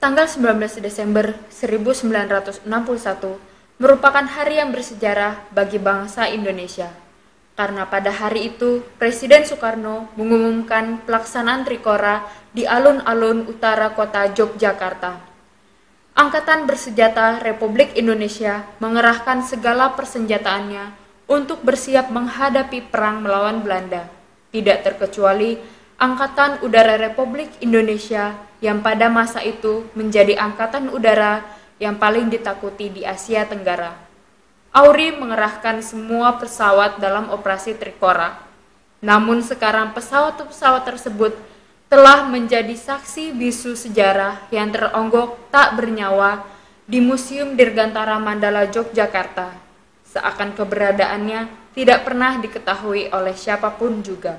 Tanggal 19 Desember 1961 merupakan hari yang bersejarah bagi bangsa Indonesia. Karena pada hari itu, Presiden Soekarno mengumumkan pelaksanaan Trikora di alun-alun utara kota Yogyakarta. Angkatan Bersenjata Republik Indonesia mengerahkan segala persenjataannya untuk bersiap menghadapi perang melawan Belanda. Tidak terkecuali Angkatan Udara Republik Indonesia yang pada masa itu menjadi angkatan udara yang paling ditakuti di Asia Tenggara. AURI mengerahkan semua pesawat dalam operasi Trikora. Namun sekarang pesawat-pesawat tersebut telah menjadi saksi bisu sejarah yang teronggok tak bernyawa di Museum Dirgantara Mandala Yogyakarta. Seakan keberadaannya tidak pernah diketahui oleh siapapun juga.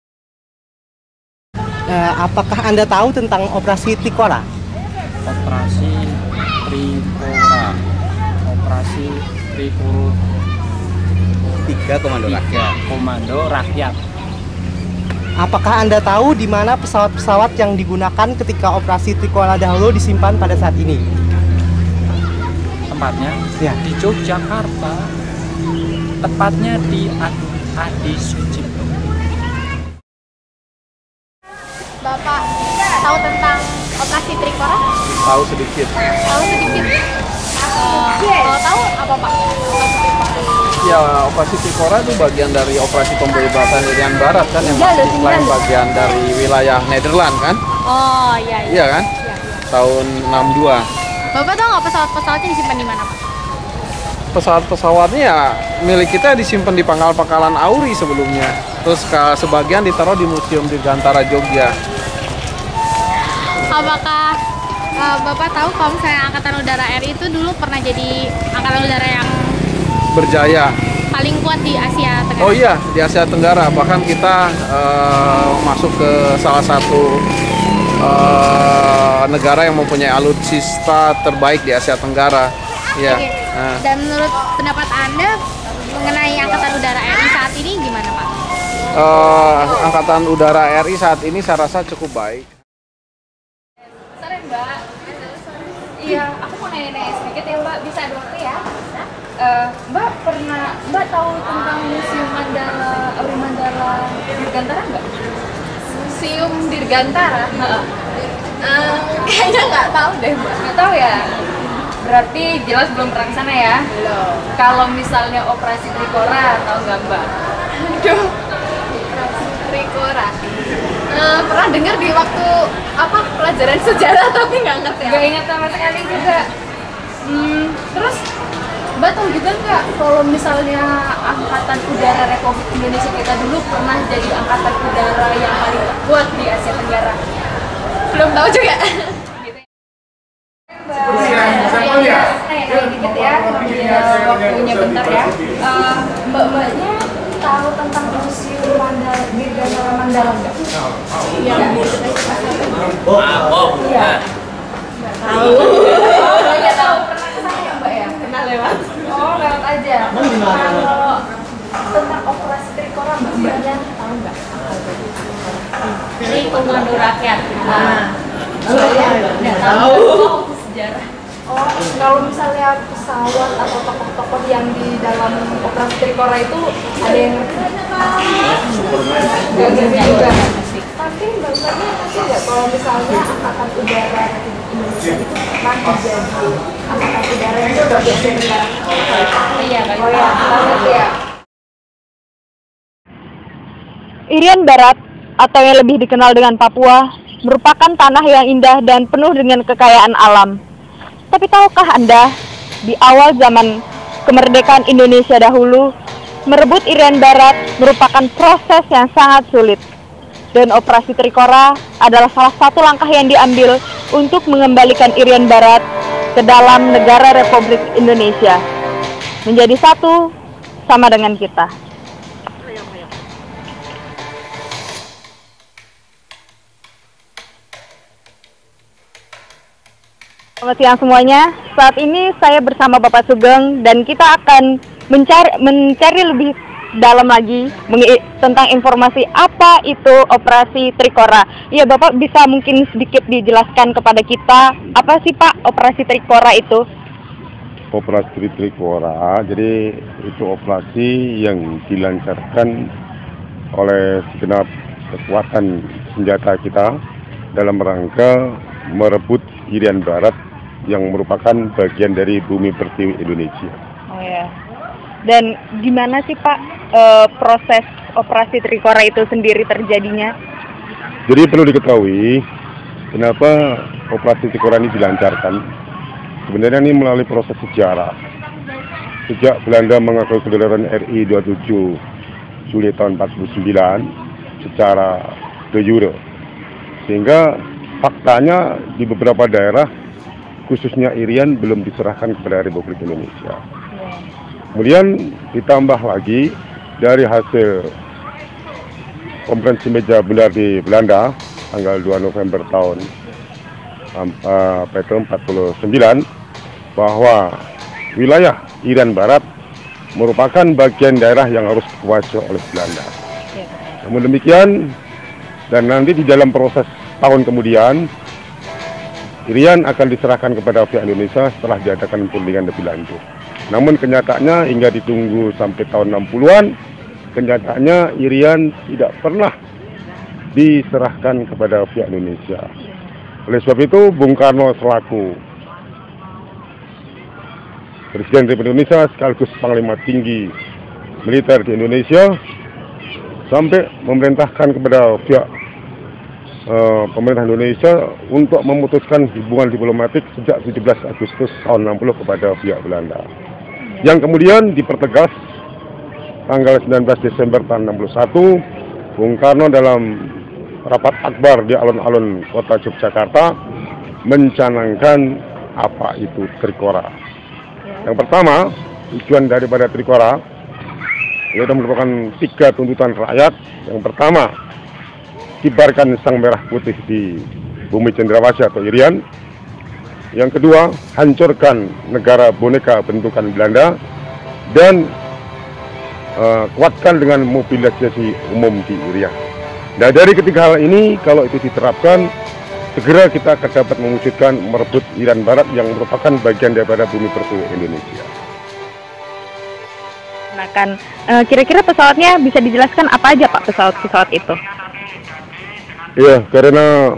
Apakah Anda tahu tentang operasi Trikora? Operasi Trikora, operasi Trikurut 3 Komando Rakyat. Apakah Anda tahu di mana pesawat-pesawat yang digunakan ketika operasi Trikora dahulu disimpan pada saat ini? Tempatnya Ya. di Yogyakarta, tepatnya di Adi Sucipto. Bapak tahu tentang operasi Trikora? Tahu sedikit. Tahu sedikit. Kalau tahu apa Pak? Operasi Trikora. Ya, operasi Trikora itu bagian dari operasi pembebasan Irian Barat kan, yang masih klaim bagian dari wilayah Nederland kan? Oh iya. Iya kan? Iya. Tahun 62. Bapak tahu nggak pesawat-pesawatnya disimpan di mana Pak? Pesawat-pesawatnya ya milik kita disimpan di pangkal-pangkalan AURI sebelumnya. Terus sebagian ditaruh di Museum Dirgantara Jogja. Apakah Bapak tahu kalau misalnya Angkatan Udara RI itu dulu pernah jadi Angkatan Udara yang Berjaya. paling kuat di Asia Tenggara? Oh iya, di Asia Tenggara. Bahkan kita masuk ke salah satu negara yang mempunyai alutsista terbaik di Asia Tenggara. Ya. Oke. Dan menurut pendapat Anda mengenai Angkatan Udara RI saat ini gimana Pak? Angkatan Udara RI saat ini saya rasa cukup baik. Sore Mbak. Iya, aku mau nanya-nanya sedikit ya Mbak, bisa ada waktu ya? Mbak tahu tentang Museum AURI Mandala Dirgantara nggak? Museum Dirgantara? Kayaknya nggak tahu deh Mbak. Nggak tahu ya? Berarti jelas belum pernah ke sana ya? Belum. Kalau misalnya operasi Trikora, tahu nggak Mbak? Aduh, operasi Trikora. Pernah dengar di waktu pelajaran sejarah tapi nggak ngerti. Nggak ingat sama sekali juga. Terus Mbak tahu juga nggak kalau misalnya Angkatan Udara Republik Indonesia kita dulu pernah jadi Angkatan Udara yang paling kuat di Asia Tenggara? Belum tahu juga. Nanya dikit ya, waktunya bentar ya. Mbak-mbaknya tahu tentang Museum Dirgantara Mandala nggak? Iya. Iya. Tahu. Oh ya tahu. Pernah ke sana ya Mbak ya? Pernah lewat. Oh lewat aja. Kalau tentang operasi Trikora mbaknya tahu nggak? Jadi Komando Rakyat. Nggak tahu. Sejarah. Oh, kalau misalnya pesawat atau tokoh-tokoh yang di dalam operasi Trikora itu ada yang nggak ngerti juga. Tapi mbak-mbaknya ngerti nggak kalau misalnya Angkatan Udara Indonesia itu pernah menjadi Angkatan Udara yang sudah biasa sekarang? Iya, Oh ya, ngerti ya. Irian Barat, atau yang lebih dikenal dengan Papua, merupakan tanah yang indah dan penuh dengan kekayaan alam. Tapi tahukah Anda, di awal zaman kemerdekaan Indonesia dahulu, merebut Irian Barat merupakan proses yang sangat sulit. Dan operasi Trikora adalah salah satu langkah yang diambil untuk mengembalikan Irian Barat ke dalam negara Republik Indonesia. Menjadi satu sama dengan kita. Selamat siang semuanya. Saat ini saya bersama Bapak Sugeng dan kita akan mencari lebih dalam lagi tentang informasi apa itu operasi Trikora. Iya, Bapak bisa mungkin sedikit dijelaskan kepada kita apa sih Pak operasi Trikora itu? Operasi Trikora, jadi itu operasi yang dilancarkan oleh segenap kekuatan senjata kita dalam rangka merebut Irian Barat yang merupakan bagian dari bumi pertiwi Indonesia. Oh ya. Dan gimana sih Pak proses operasi Trikora itu sendiri terjadinya? Jadi perlu diketahui kenapa operasi Trikora ini dilancarkan. Sebenarnya ini melalui proses sejarah. Sejak Belanda mengakui kedaulatan RI 27 Juli tahun 49 secara de jure. Sehingga faktanya di beberapa daerah khususnya Irian belum diserahkan kepada Republik Indonesia. Kemudian ditambah lagi dari hasil konferensi meja bundar di Belanda tanggal 2 November tahun 49 bahwa wilayah Irian Barat merupakan bagian daerah yang harus dikuasai oleh Belanda. Namun demikian, dan nanti di dalam proses tahun kemudian Irian akan diserahkan kepada pihak Indonesia setelah diadakan perundingan lebih lanjut. Namun kenyataannya hingga ditunggu sampai tahun 60-an, kenyataannya Irian tidak pernah diserahkan kepada pihak Indonesia. Oleh sebab itu, Bung Karno selaku Presiden Republik Indonesia sekaligus Panglima Tinggi Militer di Indonesia sampai memerintahkan kepada pihak pemerintah Indonesia untuk memutuskan hubungan diplomatik sejak 17 Agustus tahun 60 kepada pihak Belanda. Yang kemudian dipertegas tanggal 19 Desember tahun 61, Bung Karno dalam rapat akbar di alun-alun kota Yogyakarta mencanangkan apa itu Trikora. Yang pertama, tujuan daripada Trikora itu merupakan 3 tuntutan rakyat. Yang pertama, kibarkan sang merah putih di bumi cendrawasih atau Irian. Yang kedua, hancurkan negara boneka bentukan Belanda dan kuatkan dengan mobilisasi umum di Irian. Nah, dari ketiga hal ini kalau itu diterapkan, segera kita akan dapat mewujudkan merebut Irian Barat yang merupakan bagian daripada bumi pertiwi Indonesia. Nah kan, kira-kira pesawatnya bisa dijelaskan apa aja Pak pesawat-pesawat itu? Iya, karena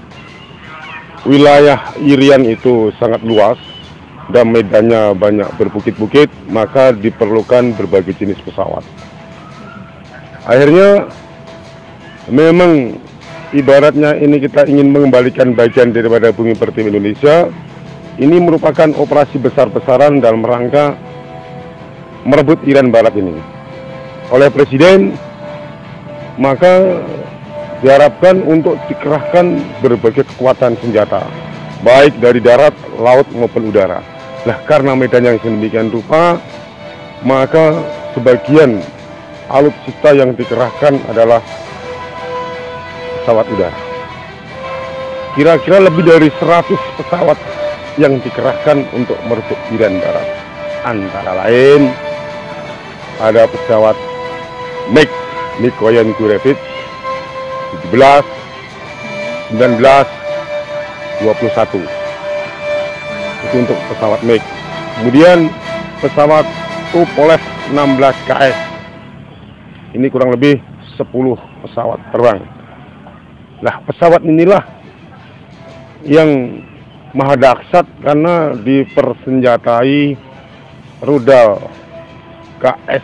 wilayah Irian itu sangat luas dan medannya banyak berbukit-bukit, maka diperlukan berbagai jenis pesawat. Akhirnya memang ibaratnya ini kita ingin mengembalikan bagian daripada bumi pertiwi Indonesia. Ini merupakan operasi besar-besaran dalam rangka merebut Irian Barat ini oleh Presiden, maka diharapkan untuk dikerahkan berbagai kekuatan senjata, baik dari darat, laut maupun udara. Nah, karena medan yang sedemikian rupa, maka sebagian alutsista yang dikerahkan adalah pesawat udara. Kira-kira lebih dari 100 pesawat yang dikerahkan untuk merebut Irian Barat. Antara lain ada pesawat MiG, Mikoyan Gurevich 17, 19, 21. Itu untuk pesawat MiG. Kemudian pesawat Tupolev 16 KS. Ini kurang lebih 10 pesawat terbang. Nah, pesawat inilah yang maha dahsyat karena dipersenjatai rudal KS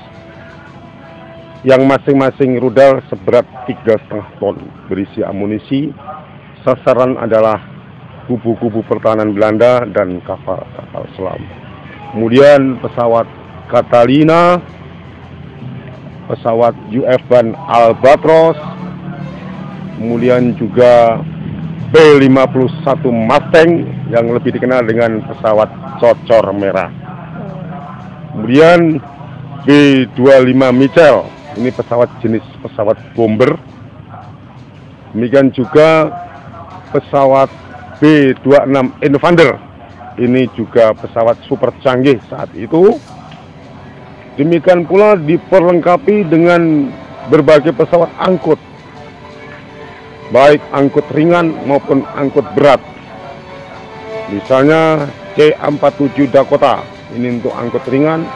yang masing-masing rudal seberat 3,5 ton berisi amunisi. Sasaran adalah kubu-kubu pertahanan Belanda dan kapal-kapal selam. Kemudian pesawat Catalina, pesawat UF-1 Albatros, kemudian juga B-51 Mustang yang lebih dikenal dengan pesawat cocor merah. Kemudian B-25 Mitchell, ini pesawat jenis pesawat bomber. Demikian juga pesawat B-26 Invader, ini juga pesawat super canggih saat itu. Demikian pula diperlengkapi dengan berbagai pesawat angkut, baik angkut ringan maupun angkut berat. Misalnya C-47 Dakota, ini untuk angkut ringan,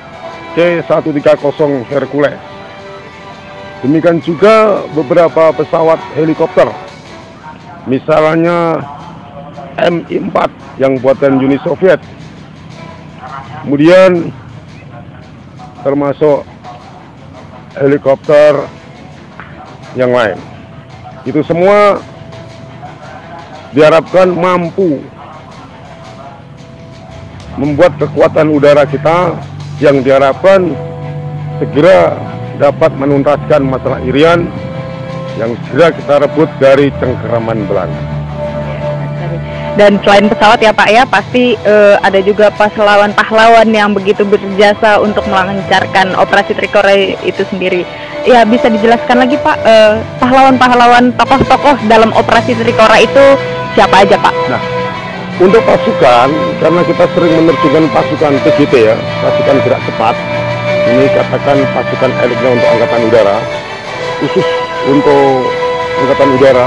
C-130 Hercules. Demikian juga beberapa pesawat helikopter, misalnya Mi-4 yang buatan Uni Soviet. Kemudian termasuk helikopter yang lain. Itu semua diharapkan mampu membuat kekuatan udara kita yang diharapkan segera dapat menuntaskan masalah Irian yang segera kita rebut dari cengkeraman Belanda. Dan selain pesawat ya Pak ya, pasti ada juga pahlawan-pahlawan yang begitu berjasa untuk melancarkan operasi Trikora itu sendiri. Ya, bisa dijelaskan lagi Pak, pahlawan-pahlawan tokoh-tokoh dalam operasi Trikora itu siapa aja Pak? Nah, untuk pasukan, karena kita sering menerjunkan pasukan PGT ya, pasukan gerak cepat, ini katakan pasukan elitnya untuk Angkatan Udara, khusus untuk Angkatan Udara,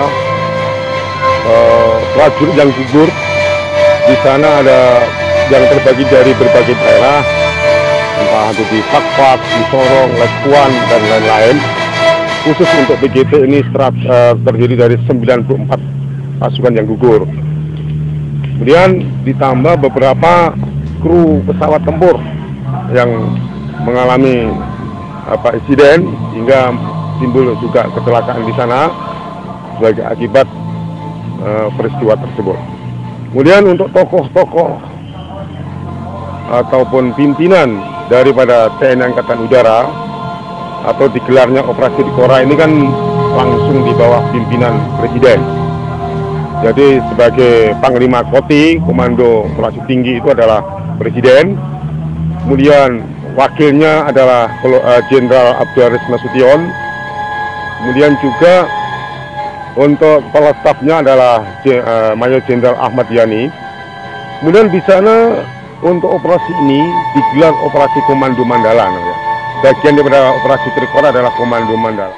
prajurit yang gugur di sana ada yang terbagi dari berbagai daerah, entah itu di Pakpak, di Sorong, Lekuan dan lain-lain. Khusus untuk PGT ini terdiri dari 94 pasukan yang gugur. Kemudian ditambah beberapa kru pesawat tempur yang mengalami insiden hingga timbul juga kecelakaan di sana sebagai akibat peristiwa tersebut. Kemudian untuk tokoh-tokoh ataupun pimpinan daripada TNI Angkatan Udara atau digelarnya operasi Trikora ini kan langsung di bawah pimpinan Presiden. Jadi sebagai Panglima Koti, Komando Operasi Tinggi itu adalah Presiden. Kemudian wakilnya adalah Jenderal Abdul Aziz Nasution. Kemudian juga untuk kepala stafnya adalah Mayor Jenderal Ahmad Yani. Kemudian di sana untuk operasi ini digelar operasi Komando Mandala. Bagian daripada operasi Trikora adalah Komando Mandala.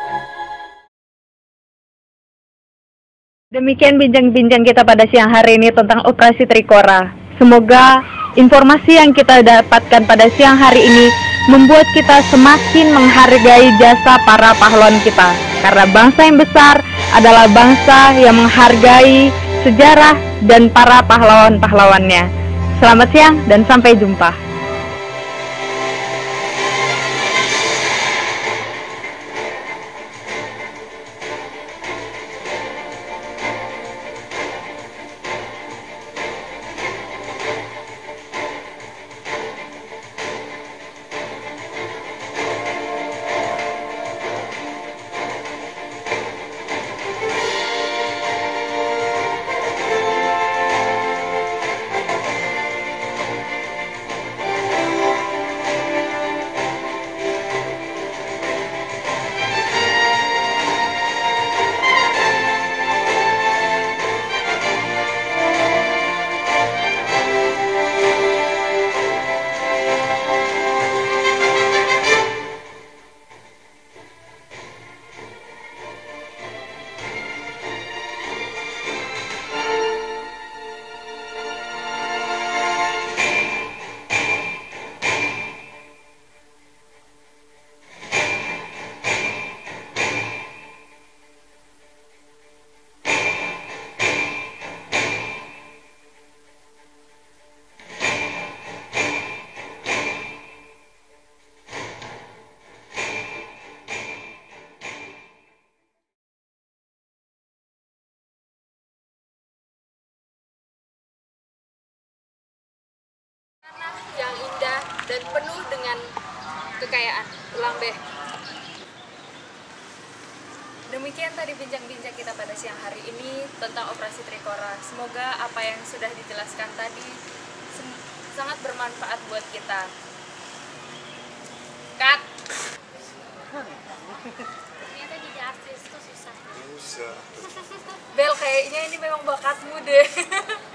Demikian bincang-bincang kita pada siang hari ini tentang operasi Trikora. Semoga informasi yang kita dapatkan pada siang hari ini membuat kita semakin menghargai jasa para pahlawan kita. Karena bangsa yang besar adalah bangsa yang menghargai sejarah dan para pahlawan-pahlawannya. Selamat siang dan sampai jumpa. Yang indah dan penuh dengan kekayaan. Ulang deh. Demikian tadi bincang-bincang kita pada siang hari ini tentang operasi Trikora. Semoga apa yang sudah dijelaskan tadi sangat bermanfaat buat kita. Cut. Ternyata jadi artis itu susah. Bel, kayaknya ini memang bakatmu deh.